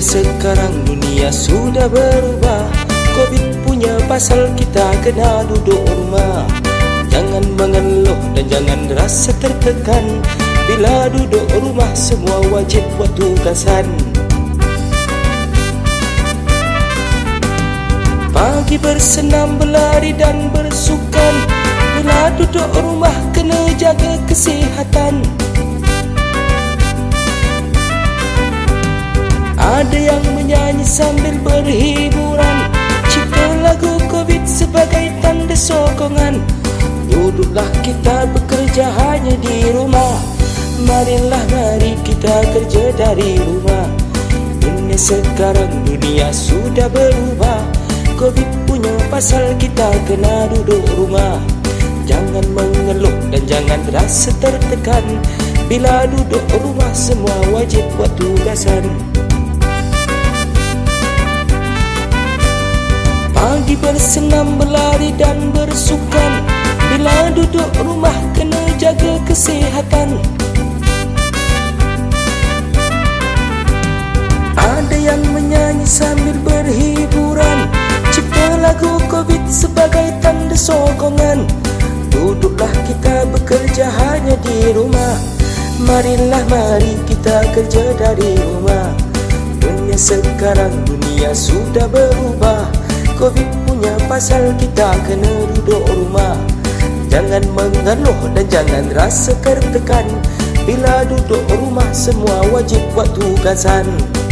sekarang dunia sudah berubah. Covid punya pasal kita kena duduk rumah. Jangan mengeluh dan jangan rasa tertekan. Bila duduk rumah semua wajib buat tugasan. Pagi bersenam, berlari dan bersukan. Bila duduk rumah kena jaga kesihatan. Ada yang menyanyi sambil berhiburan, cipta lagu Covid sebagai tanda sokongan. Duduklah kita bekerja hanya di rumah. Marilah mari kita kerja dari rumah. Dunia sekarang dunia sudah berubah. Covid punya pasal kita kena duduk rumah. Jangan mengeluh dan jangan rasa tertekan. Bila duduk rumah semua wajib buat tugasan. Pagi bersenam, berlari dan bersukan. Bila duduk rumah kena jaga kesihatan. Ada yang menyanyi sambil berhiburan, cipta lagu Covid sebagai tanda sokongan. Duduklah kita bekerja hanya di rumah. Marilah mari kita kerja dari rumah. Dunia sekarang dunia sudah berubah. Covid punya pasal kita kena duduk rumah. Jangan mengeluh dan jangan rasa tertekan. Bila duduk rumah semua wajib buat tugasan.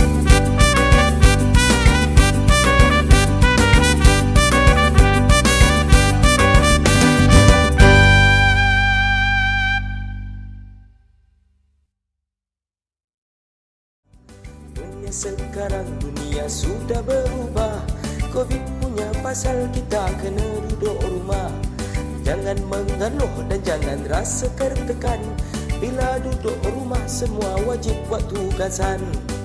Dunia sekarang dunia sudah berubah. Covid punya pasal kita kena duduk rumah. Jangan mengeluh dan jangan rasa tertekan. Bila duduk rumah semua wajib buat tugasan.